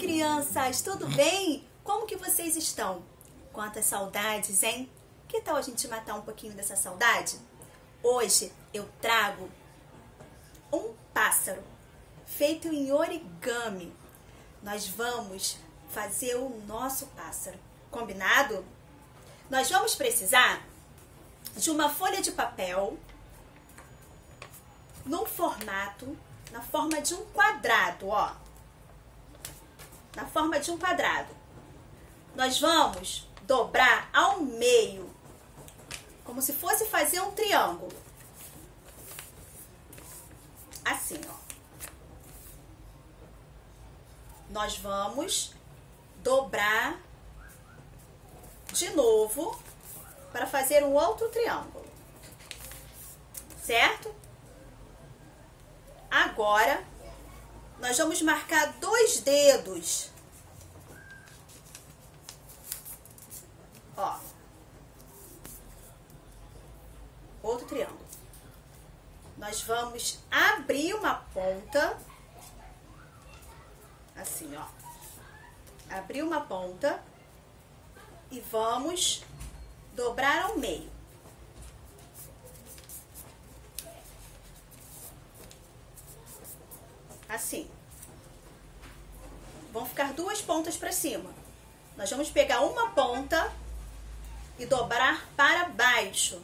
crianças, tudo bem? Como que vocês estão? Quantas saudades, hein? Que tal a gente matar um pouquinho dessa saudade? Hoje eu trago um pássaro feito em origami. Nós vamos fazer o nosso pássaro, combinado? Nós vamos precisar de uma folha de papel num formato, na forma de um quadrado, ó. Na forma de um quadrado. Nós vamos dobrar ao meio, como se fosse fazer um triângulo. Assim, ó. Nós vamos dobrar de novo para fazer um outro triângulo. Certo? Agora, nós vamos marcar 2 dedos. Ó. Outro triângulo. Nós vamos abrir uma ponta. Assim, ó. Abrir uma ponta. E vamos dobrar ao meio. Assim. Vão ficar 2 pontas para cima. Nós vamos pegar uma ponta e dobrar para baixo.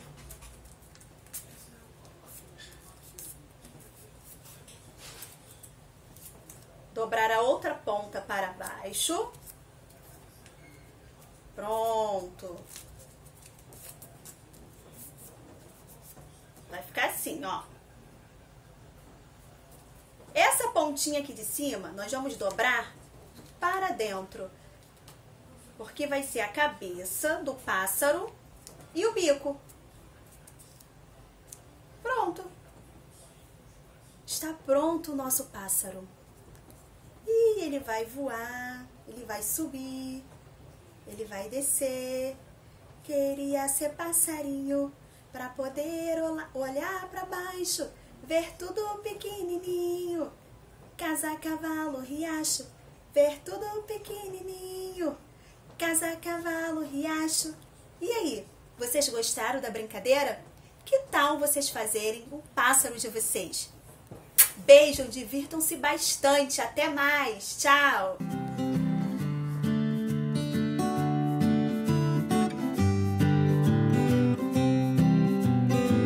Dobrar a outra ponta para baixo. Pronto. Vai ficar assim, ó. Essa pontinha aqui de cima, nós vamos dobrar para dentro. Porque vai ser a cabeça do pássaro e o bico. Pronto. Está pronto o nosso pássaro. E ele vai voar, ele vai subir, ele vai descer. Queria ser passarinho para poder olhar para baixo, ver tudo pequenininho. Casa, cavalo, riacho, ver tudo pequenininho. Casa, cavalo, riacho. E aí, vocês gostaram da brincadeira? Que tal vocês fazerem o pássaro de vocês? Beijo, divirtam-se bastante. Até mais. Tchau!